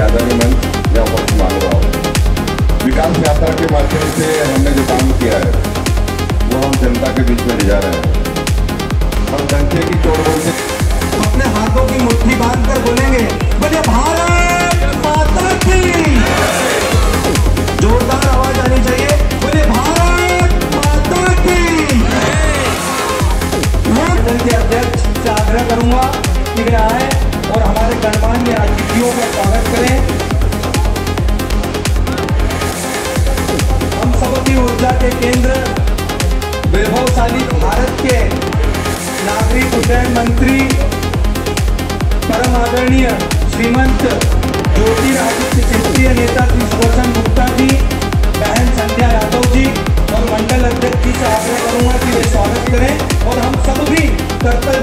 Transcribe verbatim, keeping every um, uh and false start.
मैदानी मंच या वक्त मांग रहा हूँ। विकास यात्रा के माध्यम से हमने जो काम किया है वो हम जनता के बीच में ले जा रहे हैं। हम डंके की चोट बोलते अपने हाथों की मुट्ठी बांधकर बोलेंगे, बोले भारत माता की। जोरदार आवाज आनी चाहिए, बोले भारत माता की। मैं सदन के अध्यक्ष से आग्रह करूंगा कि वे आए और हमारे गणमान्य अतिथियों का स्वागत करें। हम सबकी ऊर्जा के केंद्र वैभवशाली भारत के नागरिक उड्डयन मंत्री परम आदरणीय श्रीमंत ज्योतिरादित्य सिंधिया नेता श्री सुदर्शन गुप्ता जी, बहन संध्या यादव जी और मंडल अध्यक्ष जी से आग्रह करूंगा कि वे स्वागत करें और हम सब भी कर्तव्य